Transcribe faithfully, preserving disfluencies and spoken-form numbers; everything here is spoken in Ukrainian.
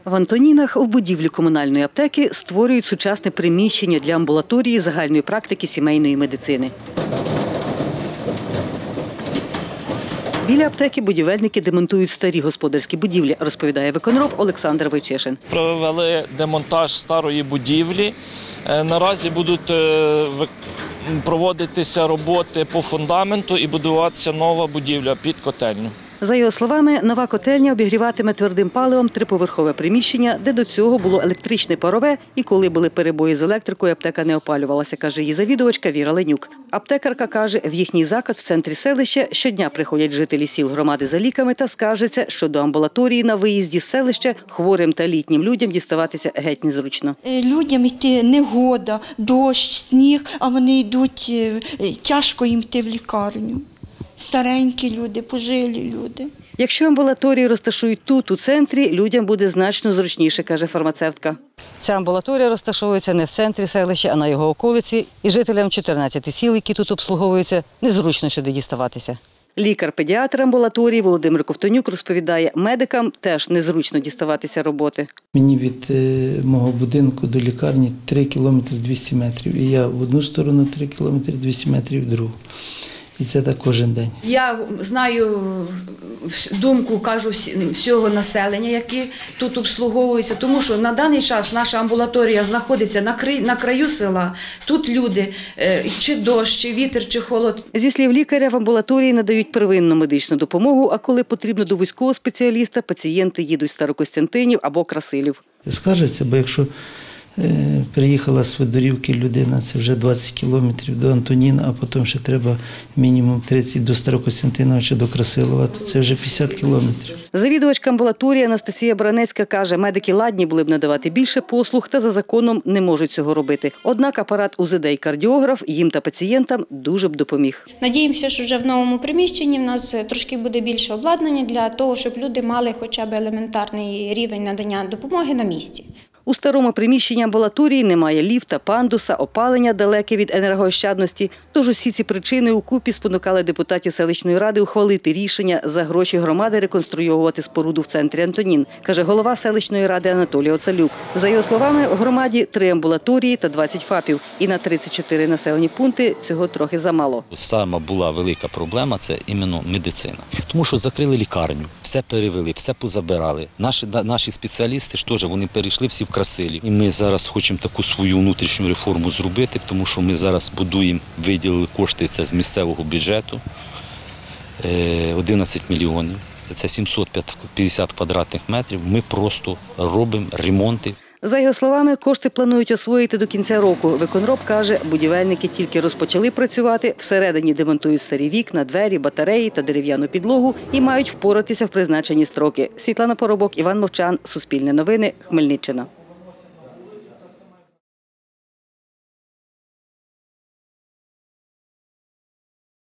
В Антонінах в будівлі комунальної аптеки створюють сучасне приміщення для амбулаторії загальної практики сімейної медицини. Біля аптеки будівельники демонтують старі господарські будівлі, розповідає виконроб Олександр Войчешин. Провели демонтаж старої будівлі. Наразі будуть проводитися роботи по фундаменту і будуватися нова будівля під котельню. За його словами, нова котельня обігріватиме твердим паливом триповерхове приміщення, де до цього було електричне парове, і коли були перебої з електрикою, аптека не опалювалася, каже її завідувачка Віра Ленюк. Аптекарка каже, в їхній заклад в центрі селища щодня приходять жителі сіл громади за ліками та скаржаться, що до амбулаторії на виїзді з селища хворим та літнім людям діставатися геть незручно. Людям йти негода, дощ, сніг, а вони йдуть, тяжко їм йти в лікарню. Старенькі люди, пожилі люди. Якщо амбулаторії розташують тут, у центрі, людям буде значно зручніше, каже фармацевтка. Ця амбулаторія розташовується не в центрі селища, а на його околиці. І жителям чотирнадцяти сіл, які тут обслуговуються, незручно сюди діставатися. Лікар-педіатр амбулаторії Володимир Ковтонюк розповідає, медикам теж незручно діставатися роботи. Мені від мого будинку до лікарні три кілометри двісті метрів. І я в одну сторону три кілометри двісті метрів, в другу. І це так кожен день. Я знаю думку, кажу, всього населення, яке тут обслуговується, тому що на даний час наша амбулаторія знаходиться на, край, на краю села. Тут люди, чи дощ, чи вітер, чи холод. Зі слів лікаря, в амбулаторії надають первинну медичну допомогу, а коли потрібно до вузького спеціаліста, пацієнти їдуть з Старокостянтинів або Красилів. Скажеться, бо якщо приїхала з Федорівки людина, це вже двадцять кілометрів до Антоніна, а потім ще треба мінімум тридцять до Старокостянтинова чи до Красилова, то це вже п'ятдесят кілометрів. Завідувачка амбулаторії Анастасія Бранецька каже, медики ладні були б надавати більше послуг, та за законом не можуть цього робити. Однак апарат УЗД і кардіограф їм та пацієнтам дуже б допоміг. Надіємося, що вже в новому приміщенні в нас трошки буде більше обладнання для того, щоб люди мали хоча б елементарний рівень надання допомоги на місці. У старому приміщенні амбулаторії немає ліфта, пандуса, опалення далеке від енергоощадності. Тож усі ці причини укупі спонукали депутатів селищної ради ухвалити рішення за гроші громади реконструювати споруду в центрі Антонін, каже голова селищної ради Анатолій Оцалюк. За його словами, в громаді три амбулаторії та двадцять ФАПів. І на тридцять чотири населені пункти цього трохи замало. Сама була велика проблема – це іменно медицина. Тому що закрили лікарню, все перевели, все позабирали. Наші, наші спеціалісти ж теж, вони перейшли всі в Красилів. І ми зараз хочемо таку свою внутрішню реформу зробити, тому що ми зараз будуємо, виділили кошти це з місцевого бюджету, одинадцять мільйонів, це сімсот п'ятдесят квадратних метрів. Ми просто робимо ремонти. За його словами, кошти планують освоїти до кінця року. Виконроб каже, будівельники тільки розпочали працювати, всередині демонтують старі вікна, двері, батареї та дерев'яну підлогу і мають впоратися в призначені строки. Світлана Поробок, Іван Мовчан, Суспільне новини, Хмельниччина.